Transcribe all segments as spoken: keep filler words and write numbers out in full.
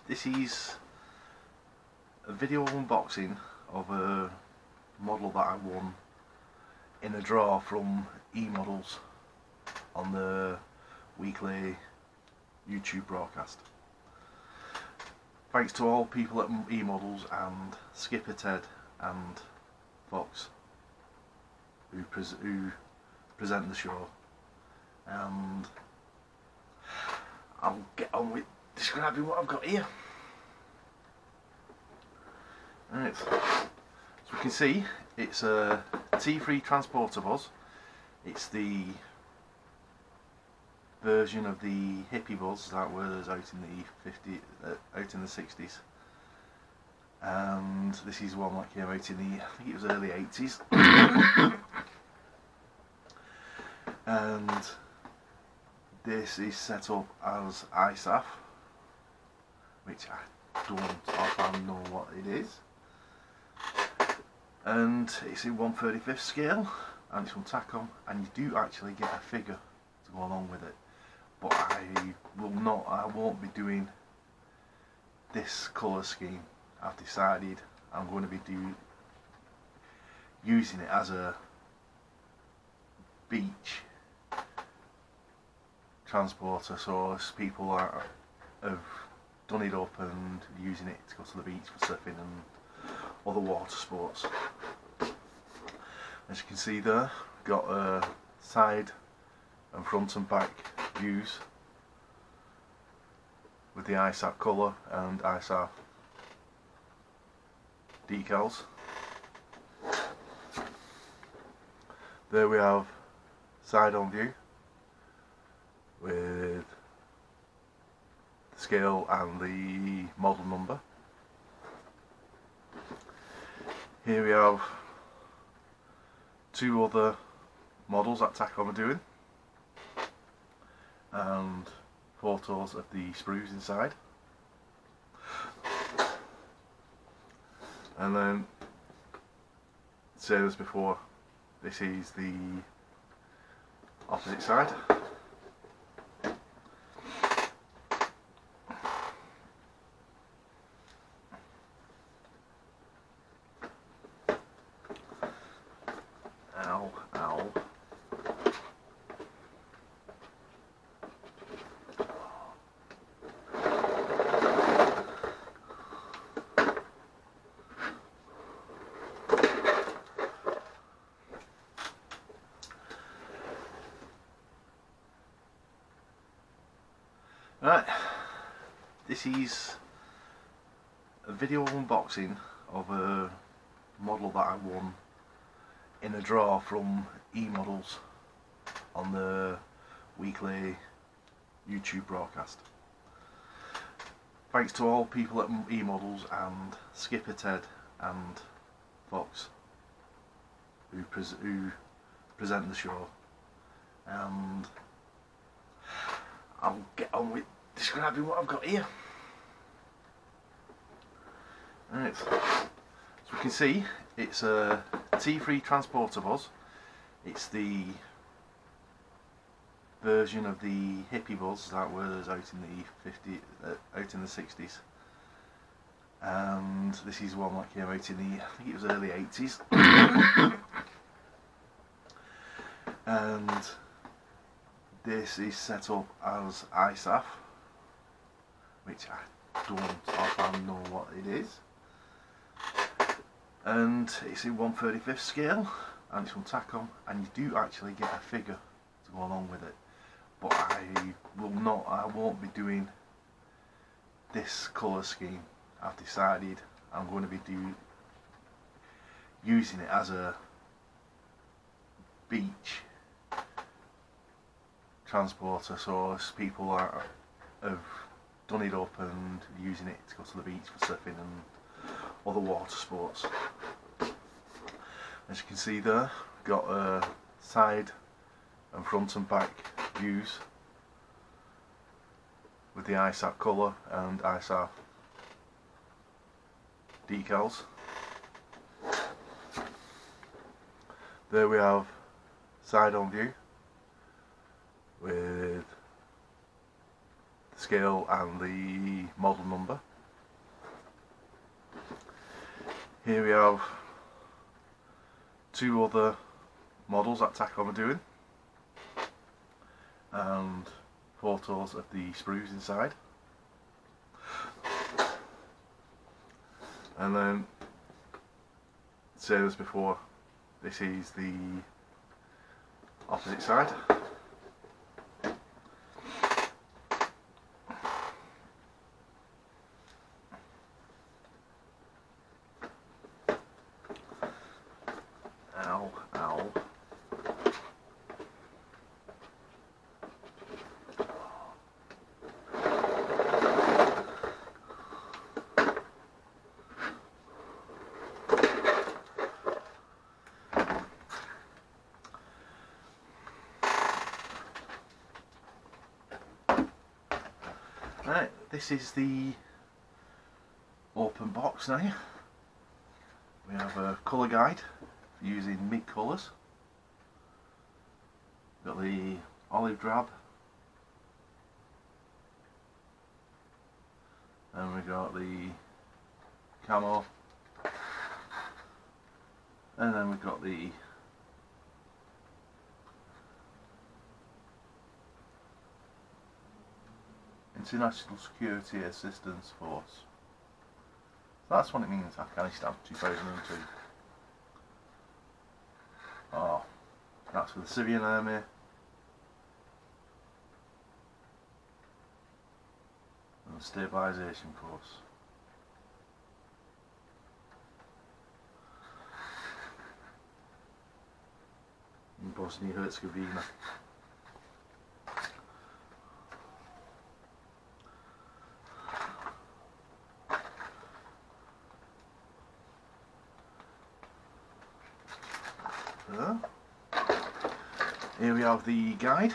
This is a video unboxing of a model that I won in a draw from eModels on the weekly YouTube broadcast. Thanks to all people at eModels and Skipper Ted and Fox who, pres who present the show, and I'll get on with describing what I've got here. Right, so we can see it's a T three transporter bus. It's the version of the hippie bus that was out in the fifties, uh, out in the sixties, and this is one that came out in the, I think it was early eighties. And this is set up as I S A F, which I don't offhand know what it is, and it's in one thirty-fifth scale, and it's from Takom, and you do actually get a figure to go along with it, but I will not, I won't be doing this colour scheme. I've decided I'm going to be do, using it as a beach transporter, so as people are, have done it up and using it to go to the beach for surfing and other water sports. As you can see there, got a side and front and back views with the I S A F colour and I S A F decals. There we have side on view with the scale and the model number. Here we have two other models that Takom are doing, and photos of the sprues inside. And then, same as before, this is the opposite side. Ow, ow. Right, this is a video unboxing of a model that I won in a draw from eModels on the weekly YouTube broadcast. Thanks to all people at eModels and Skipper Ted and Fox who, pres who present the show, and I'll get on with describing what I've got here. Right, so we can see it's a T three transporter bus. It's the version of the hippie bus that was out in the fifties, uh, out in the sixties, and this is one that came out in the, I think it was early eighties. And this is set up as I S A F, which I don't offhand know what it is, and it's in one thirty-fifth scale, and it's from Takom, and you do actually get a figure to go along with it, but I will not, I won't be doing this colour scheme. I've decided I'm going to be do, using it as a beach transporter, so as people are, have done it up and using it to go to the beach for surfing and other water sports. As you can see there, got a side and front and back views with the I S A F colour and I S A F decals. There we have side on view with the scale and the model number. Here we have two other models that Takom are doing, and photos of the sprues inside. And then, same as before, this is the opposite side. Ow, ow. Right, this is the open box now. We have a colour guide for using mid colours. Got the olive drab, and we got the camo, and then we've got the International Security Assistance Force. That's what it means, Afghanistan two thousand two. Oh, that's for the Syrian army. And the Stabilisation Force. In Bosnia-Herzegovina. There. Here we have the guide.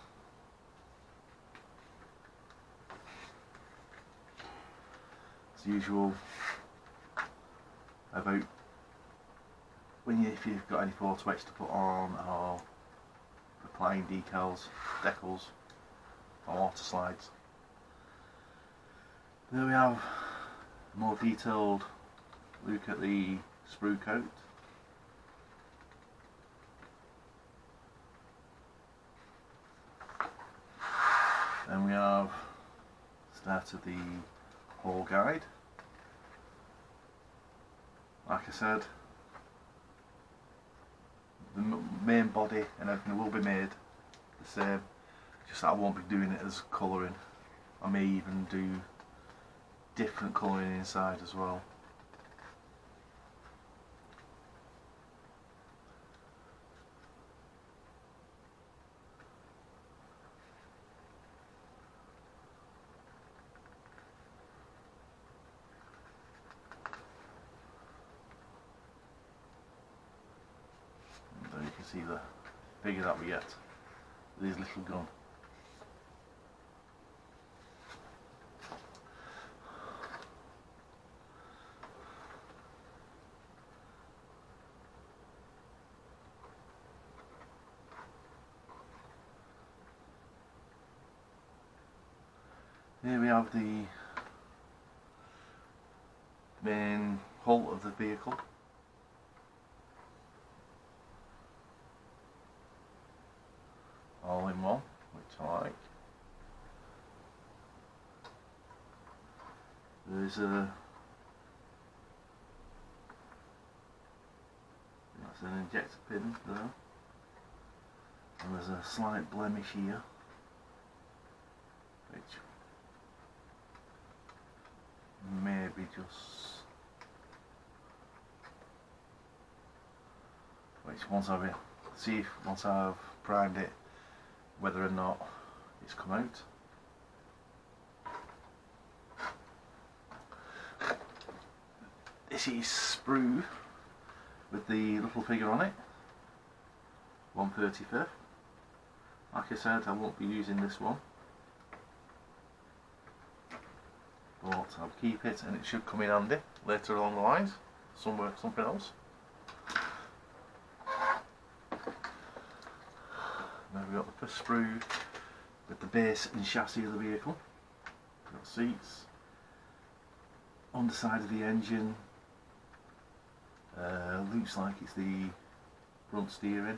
As usual, about when you, if you've got any photo etch to put on, or applying decals, decals, or water slides. There we have a more detailed look at the sprue coat. Then we have started the whole guide. Like I said, the main body and everything will be made the same, just that I won't be doing it as colouring. I may even do different colouring inside as well. You can see the figure that we get with his little gun. Here we have the main hull of the vehicle. All in one, which I like. There's a that's an injector pin there, and there's a slight blemish here, which maybe just which once I see if once I've primed it, whether or not it's come out. This is sprue with the little figure on it, one thirty-fifth. Like I said, I won't be using this one, but I'll keep it, and it should come in handy later along the lines, somewhere, something else. Now we've got the first sprue with the base and chassis of the vehicle. We've got seats, underside of the engine, Uh, looks like it's the front steering.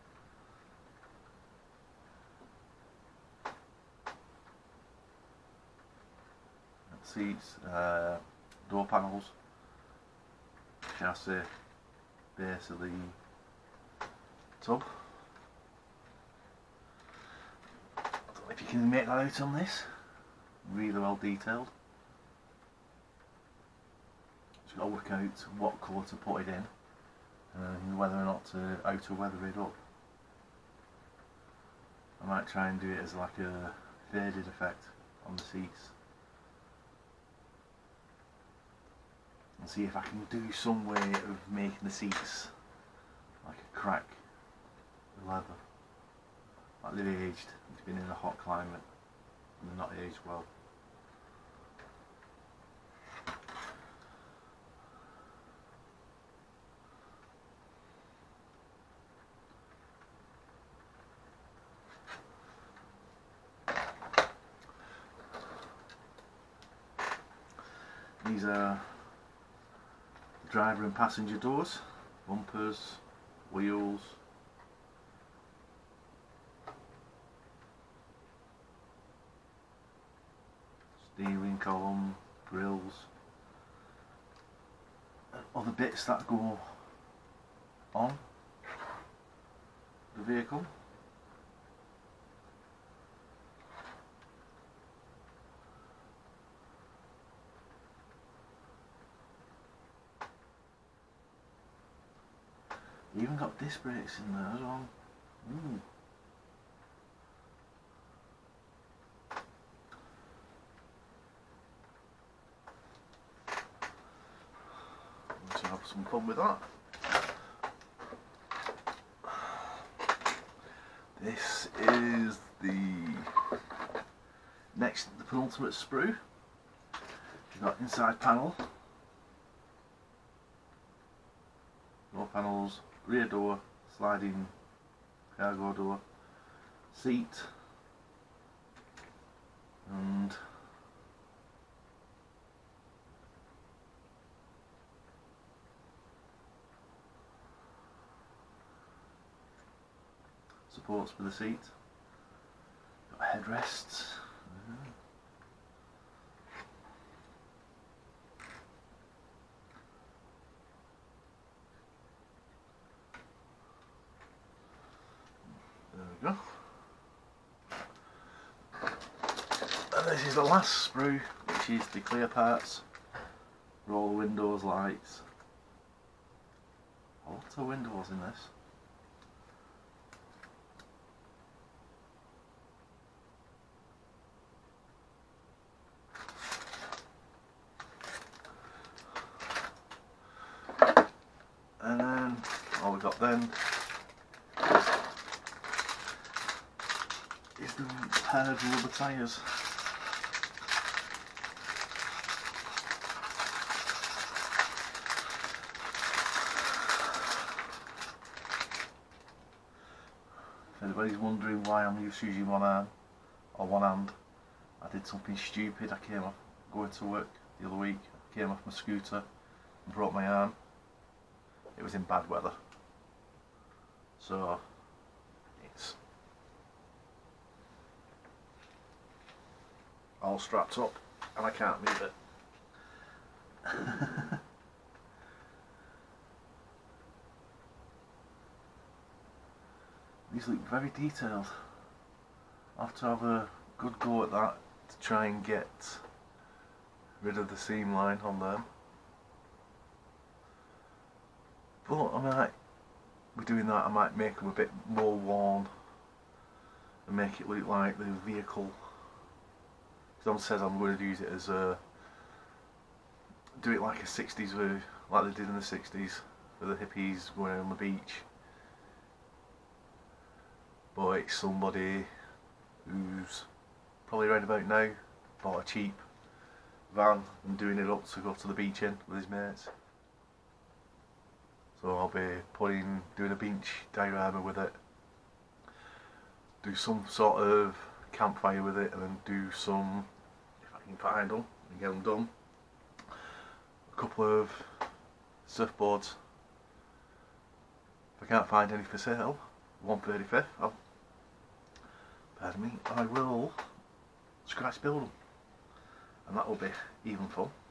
Seats, uh, door panels, chassis, base of the tub. I don't know if you can make that out on this. Really well detailed. Just got to work out what colour to put it in and whether or not to outer weather it up. I might try and do it as like a faded effect on the seats. And see if I can do some way of making the seats like a crack leather. Like they've aged, it's been in a hot climate and they're not aged well. These are driver and passenger doors, bumpers, wheels, steering column, grills, and other bits that go on the vehicle. You even got disc brakes in there as well. Ooh. Let's have some fun with that. This is the next, the penultimate sprue. You've got inside panel, door panels, rear door, sliding cargo door, seat, and supports for the seat. Got headrests. Mm-hmm. There we go. And this is the last sprue, which is the clear parts. Roll windows, lights. A lot of windows in this. And then all we got then is the pair of rubber tyres. If anybody's wondering why I'm just using one arm or one hand, I did something stupid. I came off going to work the other week, I came off my scooter and broke my arm. It was in bad weather, so it's all strapped up and I can't move it. These look very detailed. I'll have to have a good go at that to try and get rid of the seam line on them. But I might be doing that, I might make them a bit more worn and make it look like the vehicle. Someone says I'm going to use it as a, do it like a sixties view, like they did in the sixties for the hippies going out on the beach. But it's somebody who's probably around about now bought a cheap van and doing it up to go to the beach in with his mates. So I'll be putting, doing a beach diorama with it, do some sort of campfire with it, and then do some, if I can find them and get them done, a couple of surfboards I can't find any for sale, one thirty-fifth, oh, pardon me, I will scratch build them, and that will be even fun.